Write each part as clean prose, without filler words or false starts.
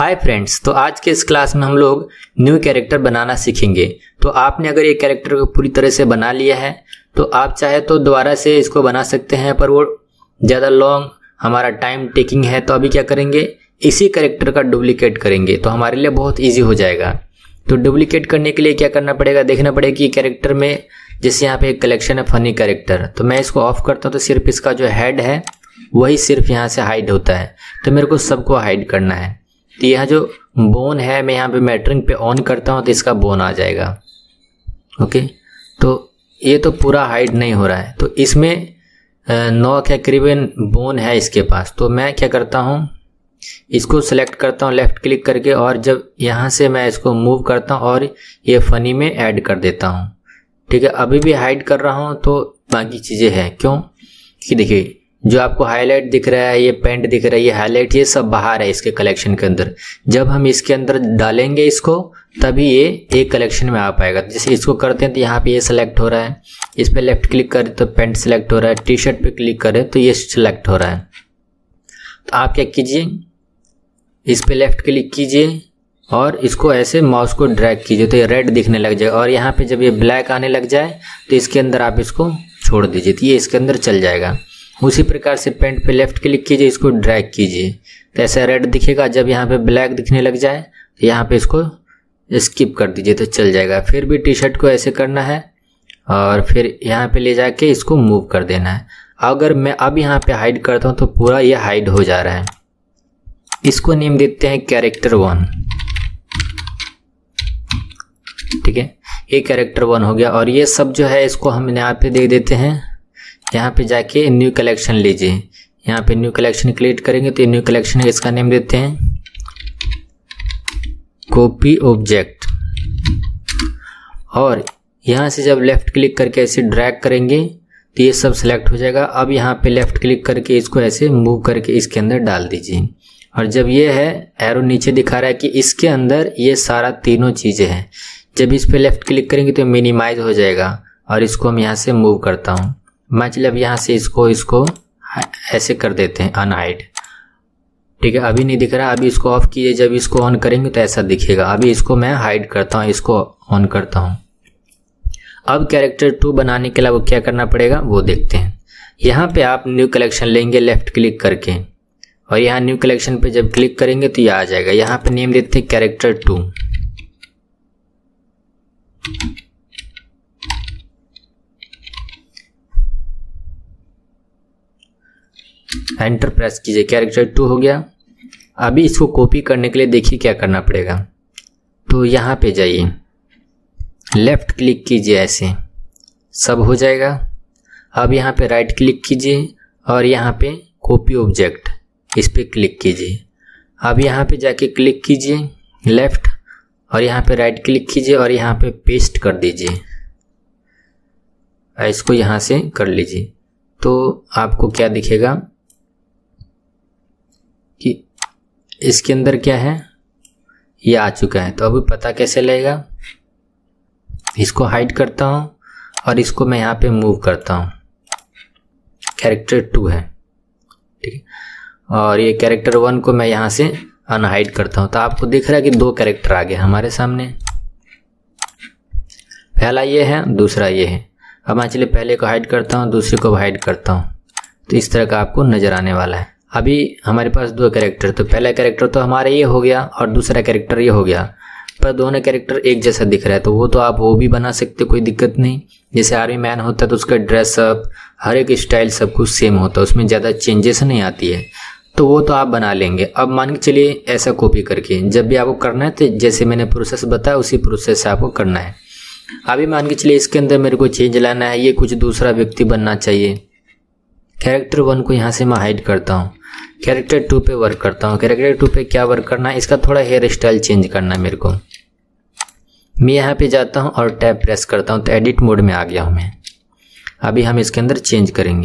Hi friends, तो आज के इस क्लास में हम लोग न्यू कैरेक्टर बनाना सीखेंगे। तो आपने अगर ये कैरेक्टर को पूरी तरह से बना लिया है तो आप चाहे तो दोबारा से इसको बना सकते हैं, पर वो ज़्यादा लॉन्ग हमारा टाइम टेकिंग है। तो अभी क्या करेंगे, इसी कैरेक्टर का डुप्लीकेट करेंगे तो हमारे लिए बहुत ईजी हो जाएगा। तो डुप्लीकेट करने के लिए क्या करना पड़ेगा, देखना पड़ेगा कि कैरेक्टर में जैसे यहाँ पे एक कलेक्शन है फनी कैरेक्टर, तो मैं इसको ऑफ करता हूँ तो सिर्फ इसका जो हेड है वही सिर्फ यहाँ से हाइड होता है। तो मेरे को सबको हाइड करना है। तो यह जो बोन है मैं यहाँ पे मैटरिंग पे ऑन करता हूँ तो इसका बोन आ जाएगा। ओके, तो ये तो पूरा हाइड नहीं हो रहा है, तो इसमें 9 के करीबन बोन है इसके पास। तो मैं क्या करता हूँ, इसको सेलेक्ट करता हूँ लेफ्ट क्लिक करके, और जब यहाँ से मैं इसको मूव करता हूँ और ये फनी में ऐड कर देता हूँ। ठीक है, अभी भी हाइड कर रहा हूँ तो बाकी चीज़ें हैं। क्यों कि देखिए जो आपको हाईलाइट दिख रहा है, ये पेंट दिख रहा है, ये हाईलाइट, ये सब बाहर है इसके कलेक्शन के अंदर। जब हम इसके अंदर डालेंगे इसको तभी ये एक कलेक्शन में आ पाएगा। जैसे इसको करते हैं तो यहाँ पे ये सेलेक्ट हो रहा है, इस पे लेफ्ट क्लिक करें तो पेंट सेलेक्ट हो रहा है, टी शर्ट पे क्लिक करें तो ये सेलेक्ट हो रहा है। तो आप क्या कीजिए, इस पे लेफ्ट क्लिक कीजिए और इसको ऐसे माउस को ड्रैग कीजिए तो ये रेड दिखने लग जाए, और यहाँ पे जब ये ब्लैक आने लग जाए तो इसके अंदर आप इसको छोड़ दीजिए तो ये इसके अंदर चल जाएगा। उसी प्रकार से पेंट पे लेफ्ट क्लिक कीजिए, इसको ड्रैग कीजिए तो ऐसा रेड दिखेगा। जब यहाँ पे ब्लैक दिखने लग जाए तो यहाँ पे इसको स्किप कर दीजिए तो चल जाएगा। फिर भी टी शर्ट को ऐसे करना है और फिर यहाँ पे ले जाके इसको मूव कर देना है। अगर मैं अब यहाँ पे हाइड करता हूँ तो पूरा ये हाइड हो जा रहा है। इसको नेम देते हैं कैरेक्टर 1। ठीक है, ये कैरेक्टर 1 हो गया। और ये सब जो है इसको हम यहाँ पे दे देते हैं, यहाँ पे जाके न्यू कलेक्शन लीजिए, यहाँ पे न्यू कलेक्शन क्रिएट करेंगे तो ये न्यू कलेक्शन इसका नेम देते हैं कॉपी ऑब्जेक्ट। और यहाँ से जब लेफ्ट क्लिक करके ऐसे ड्रैग करेंगे तो ये सब सिलेक्ट हो जाएगा। अब यहाँ पे लेफ्ट क्लिक करके इसको ऐसे मूव करके इसके अंदर डाल दीजिए, और जब ये है एरो नीचे दिखा रहा है कि इसके अंदर ये सारा तीनों चीज़ें हैं, जब इस पे लेफ्ट क्लिक करेंगे तो मिनिमाइज हो जाएगा। और इसको हम यहाँ से मूव करता हूँ, मतलब यहाँ से इसको ऐसे कर देते हैं अनहाइड। ठीक है, अभी नहीं दिख रहा, अभी इसको ऑफ कीजिए, जब इसको ऑन करेंगे तो ऐसा दिखेगा। अभी इसको मैं हाइड करता हूँ, इसको ऑन करता हूँ। अब कैरेक्टर 2 बनाने के लिए वो क्या करना पड़ेगा वो देखते हैं। यहाँ पे आप न्यू कलेक्शन लेंगे लेफ्ट क्लिक करके, और यहाँ न्यू कलेक्शन पे जब क्लिक करेंगे तो ये आ जाएगा। यहाँ पे नेम देते हैं कैरेक्टर 2। एंटर प्रेस कीजिए, कैरेक्टर 2 हो गया। अभी इसको कॉपी करने के लिए देखिए क्या करना पड़ेगा। तो यहाँ पे जाइए, लेफ्ट क्लिक कीजिए, ऐसे सब हो जाएगा। अब यहाँ पे राइट क्लिक कीजिए और यहाँ पे कॉपी ऑब्जेक्ट, इस पे क्लिक कीजिए। अब यहाँ पे जाके क्लिक कीजिए लेफ्ट, और यहाँ पे राइट क्लिक कीजिए और यहाँ पे पेस्ट कर दीजिए। इसको यहाँ से कर लीजिए तो आपको क्या दिखेगा कि इसके अंदर क्या है, ये आ चुका है। तो अभी पता कैसे लगेगा, इसको हाइड करता हूँ और इसको मैं यहाँ पे मूव करता हूँ। कैरेक्टर 2 है, ठीक है, और ये कैरेक्टर 1 को मैं यहाँ से अनहाइड करता हूँ। तो आपको दिख रहा है कि 2 कैरेक्टर आ गए हमारे सामने। पहला ये है, दूसरा ये है। अब मैं चलिए पहले को हाइड करता हूँ, दूसरे को हाइड करता हूँ, तो इस तरह का आपको नजर आने वाला है। अभी हमारे पास 2 कैरेक्टर, तो पहला कैरेक्टर तो हमारा ये हो गया और दूसरा कैरेक्टर ये हो गया, पर दोनों कैरेक्टर एक जैसा दिख रहा है। तो वो तो आप वो भी बना सकते, कोई दिक्कत नहीं। जैसे आर्मी मैन होता है तो उसका ड्रेसअप, हर एक स्टाइल सब कुछ सेम होता है, उसमें ज़्यादा चेंजेस नहीं आती है, तो वो तो आप बना लेंगे। अब मान के चलिए ऐसा कॉपी करके जब भी आपको करना है तो जैसे मैंने प्रोसेस बताया उसी प्रोसेस से आपको करना है। अभी मान के चलिए इसके अंदर मेरे को चेंज लाना है, ये कुछ दूसरा व्यक्ति बनना चाहिए। कैरेक्टर 1 को यहाँ से मैं हाइड करता हूँ, कैरेक्टर 2 पे वर्क करता हूँ। कैरेक्टर 2 पे क्या वर्क करना है, इसका थोड़ा हेयर स्टाइल चेंज करना है मेरे को। मैं यहाँ पे जाता हूँ और टैब प्रेस करता हूँ तो एडिट मोड में आ गया हूँ मैं। अभी हम इसके अंदर चेंज करेंगे,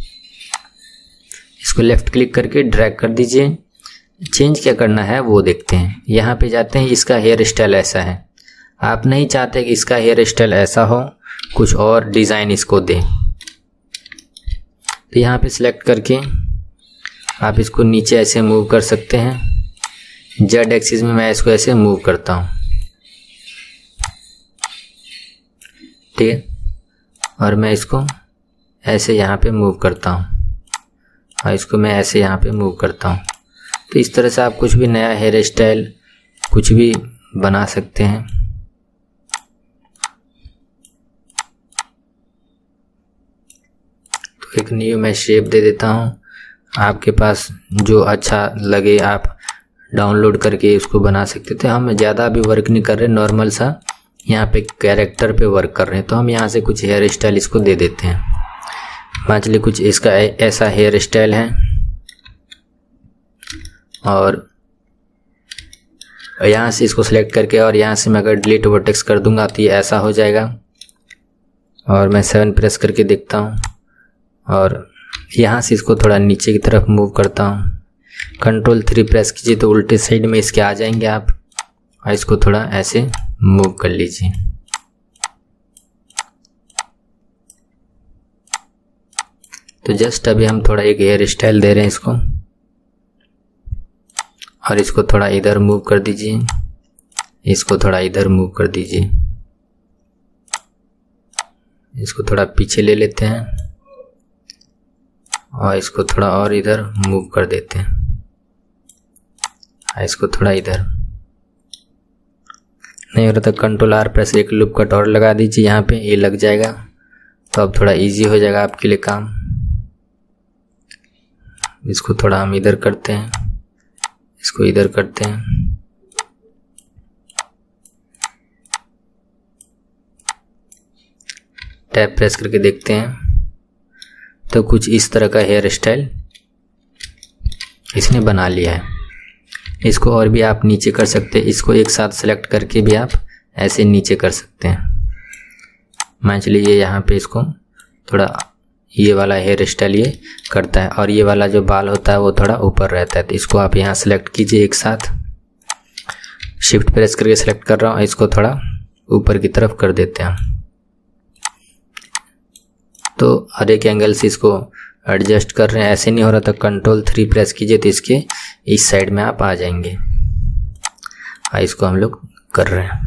इसको लेफ्ट क्लिक करके ड्रैग कर दीजिए। चेंज क्या करना है वो देखते हैं। यहाँ पे जाते हैं, इसका हेयर स्टाइल ऐसा है, आप नहीं चाहते कि इसका हेयर स्टाइल ऐसा हो, कुछ और डिज़ाइन इसको दें, तो यहाँ पे सिलेक्ट करके आप इसको नीचे ऐसे मूव कर सकते हैं। जेड एक्सिस में मैं इसको ऐसे मूव करता हूँ, ठीक है, और मैं इसको ऐसे यहाँ पे मूव करता हूँ और इसको मैं ऐसे यहाँ पे मूव करता हूँ। तो इस तरह से आप कुछ भी नया हेयर स्टाइल कुछ भी बना सकते हैं। तो एक न्यू मैं शेप दे देता हूँ, आपके पास जो अच्छा लगे आप डाउनलोड करके उसको बना सकते थे। हम ज़्यादा भी वर्क नहीं कर रहे, नॉर्मल सा यहाँ पे कैरेक्टर पे वर्क कर रहे हैं। तो हम यहाँ से कुछ हेयर स्टाइल इसको दे देते हैं। मान चलिए कुछ इसका ऐसा हेयर स्टाइल है और यहाँ से इसको सेलेक्ट करके और यहाँ से मैं अगर डिलीट वर्टेक्स कर दूंगा तो ये ऐसा हो जाएगा। और मैं 7 प्रेस करके देखता हूँ और यहाँ से इसको थोड़ा नीचे की तरफ मूव करता हूँ। कंट्रोल 3 प्रेस कीजिए तो उल्टे साइड में इसके आ जाएंगे आप, और इसको थोड़ा ऐसे मूव कर लीजिए। तो जस्ट अभी हम थोड़ा एक हेयर स्टाइल दे रहे हैं इसको, और इसको थोड़ा इधर मूव कर दीजिए, इसको थोड़ा इधर मूव कर दीजिए, इसको थोड़ा पीछे ले लेते हैं और इसको थोड़ा और इधर मूव कर देते हैं, इसको थोड़ा इधर। नहीं हो रहा तो कंट्रोल R प्रेस एक लूप कट और लगा दीजिए, यहाँ पे ये लग जाएगा। तो अब थोड़ा इजी हो जाएगा आपके लिए काम। इसको थोड़ा हम इधर करते हैं, इसको इधर करते हैं। टैप प्रेस करके देखते हैं तो कुछ इस तरह का हेयर स्टाइल इसने बना लिया है। इसको और भी आप नीचे कर सकते हैं, इसको एक साथ सेलेक्ट करके भी आप ऐसे नीचे कर सकते हैं। मान चलिए यहाँ पे इसको थोड़ा ये वाला हेयर स्टाइल ये करता है और ये वाला जो बाल होता है वो थोड़ा ऊपर रहता है। तो इसको आप यहाँ सेलेक्ट कीजिए एक साथ, शिफ्ट प्रेस करके सेलेक्ट कर रहा हूँ, इसको थोड़ा ऊपर की तरफ कर देते हैं। तो हर एक एंगल से इसको एडजस्ट कर रहे हैं। ऐसे नहीं हो रहा तो कंट्रोल 3 प्रेस कीजिए तो इसके इस साइड में आप आ जाएंगे। इसको हम लोग कर रहे हैं।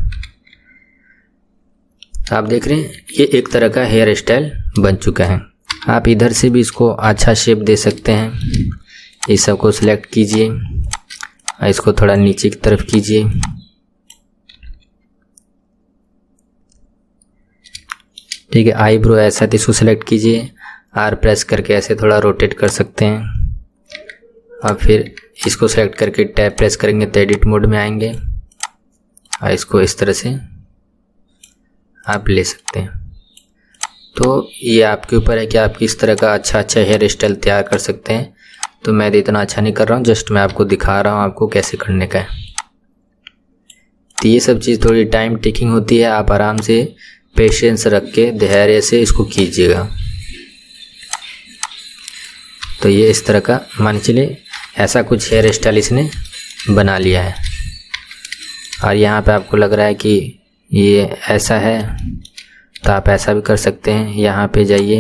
आप देख रहे हैं ये एक तरह का हेयर स्टाइल बन चुका है। आप इधर से भी इसको अच्छा शेप दे सकते हैं। इस सब को सिलेक्ट कीजिए, इसको थोड़ा नीचे की तरफ कीजिए, ठीक है। आईब्रो ऐसा तो इसको सिलेक्ट कीजिए, R प्रेस करके ऐसे थोड़ा रोटेट कर सकते हैं और फिर इसको सेलेक्ट करके टैब प्रेस करेंगे तो एडिट मोड में आएंगे और इसको इस तरह से आप ले सकते हैं। तो ये आपके ऊपर है कि आप किस तरह का अच्छा हेयर स्टाइल तैयार कर सकते हैं। तो मैं इतना अच्छा नहीं कर रहा हूँ, जस्ट मैं आपको दिखा रहा हूँ आपको कैसे करने का है। तो ये सब चीज़ थोड़ी टाइम टेकिंग होती है, आप आराम से पेशेंस रख के धैर्य से इसको कीजिएगा। तो ये इस तरह का मान चलिए ऐसा कुछ हेयर स्टाइल इसने बना लिया है और यहाँ पे आपको लग रहा है कि ये ऐसा है तो आप ऐसा भी कर सकते हैं। यहाँ पे जाइए,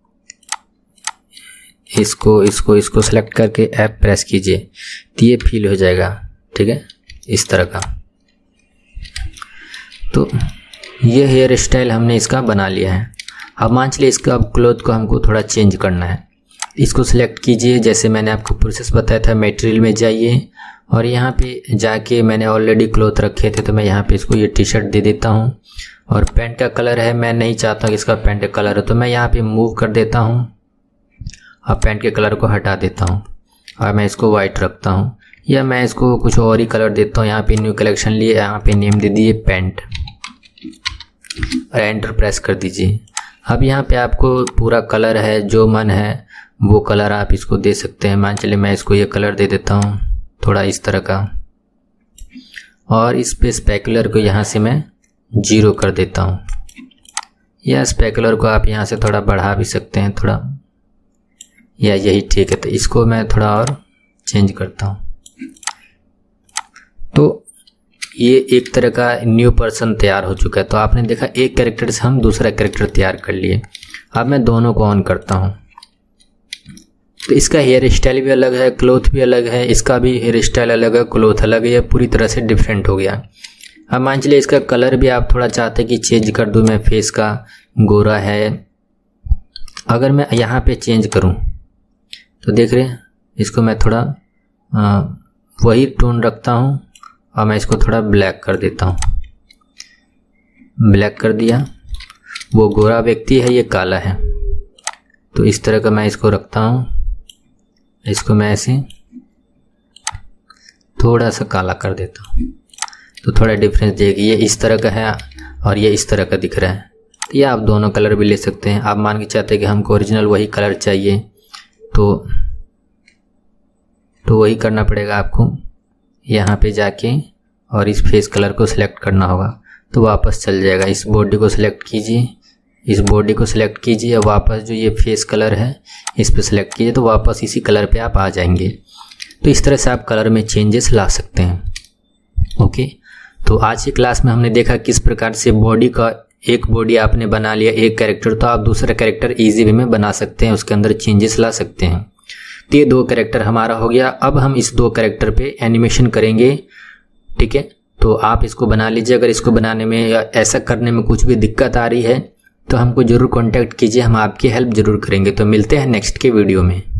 इसको सेलेक्ट करके F प्रेस कीजिए तो ये फील हो जाएगा, ठीक है, इस तरह का। तो ये हेयर स्टाइल हमने इसका बना लिया है। अब मान चलिए इसका अब क्लोथ को हमको थोड़ा चेंज करना है। इसको सिलेक्ट कीजिए, जैसे मैंने आपको प्रोसेस बताया था, मटेरियल में जाइए और यहाँ पे जाके मैंने ऑलरेडी क्लोथ रखे थे तो मैं यहाँ पे इसको ये टी शर्ट दे देता हूँ। और पैंट का कलर है, मैं नहीं चाहता कि इसका पैंट का कलर हो तो मैं यहाँ पे मूव कर देता हूँ और पैंट के कलर को हटा देता हूँ और मैं इसको वाइट रखता हूँ, या मैं इसको कुछ और ही कलर देता हूँ। यहाँ पे न्यू कलेक्शन लिए, यहाँ पे नेम दे दिए पैंट और एंटर प्रेस कर दीजिए। अब यहाँ पे आपको पूरा कलर है, जो मन है वो कलर आप इसको दे सकते हैं। मान चलिए मैं इसको ये कलर दे देता हूँ थोड़ा इस तरह का, और इस पे स्पेकुलर को यहाँ से मैं 0 कर देता हूँ, या स्पेकुलर को आप यहाँ से थोड़ा बढ़ा भी सकते हैं थोड़ा, या यही ठीक है। तो इसको मैं थोड़ा और चेंज करता हूँ। तो ये एक तरह का न्यू पर्सन तैयार हो चुका है। तो आपने देखा एक कैरेक्टर से हम दूसरा कैरेक्टर तैयार कर लिए। अब मैं दोनों को ऑन करता हूँ। तो इसका हेयर स्टाइल भी अलग है, क्लोथ भी अलग है, इसका भी हेयर स्टाइल अलग है, क्लोथ अलग है, ये पूरी तरह से डिफरेंट हो गया। अब मान चलिए इसका कलर भी आप थोड़ा चाहते कि चेंज कर दूं मैं, फेस का गोरा है, अगर मैं यहाँ पे चेंज करूं तो देख रहे हैं इसको मैं थोड़ा वही टोन रखता हूं और मैं इसको थोड़ा ब्लैक कर देता हूं, ब्लैक कर दिया। वो गोरा व्यक्ति है, ये काला है, तो इस तरह का मैं इसको रखता हूं, इसको मैं ऐसे थोड़ा सा काला कर देता हूं तो थोड़ा डिफरेंस देगी। ये इस तरह का है और ये इस तरह का दिख रहा है, तो ये आप दोनों कलर भी ले सकते हैं। आप मान के चाहते हैं कि हमको ओरिजिनल वही कलर चाहिए तो वही करना पड़ेगा आपको, यहाँ पे जाके और इस फेस कलर को सिलेक्ट करना होगा तो वापस चल जाएगा। इस बॉडी को सिलेक्ट कीजिए, इस बॉडी को सिलेक्ट कीजिए, वापस जो ये फेस कलर है इस पर सिलेक्ट कीजिए तो वापस इसी कलर पे आप आ जाएंगे। तो इस तरह से आप कलर में चेंजेस ला सकते हैं। ओके, तो आज की क्लास में हमने देखा किस प्रकार से बॉडी का, एक बॉडी आपने बना लिया एक कैरेक्टर, तो आप दूसरा कैरेक्टर ईजी वे में बना सकते हैं, उसके अंदर चेंजेस ला सकते हैं। तो ये 2 कैरेक्टर हमारा हो गया। अब हम इस 2 कैरेक्टर पे एनिमेशन करेंगे, ठीक है। तो आप इसको बना लीजिए। अगर इसको बनाने में या ऐसा करने में कुछ भी दिक्कत आ रही है तो हमको ज़रूर कांटेक्ट कीजिए, हम आपकी हेल्प ज़रूर करेंगे। तो मिलते हैं नेक्स्ट के वीडियो में।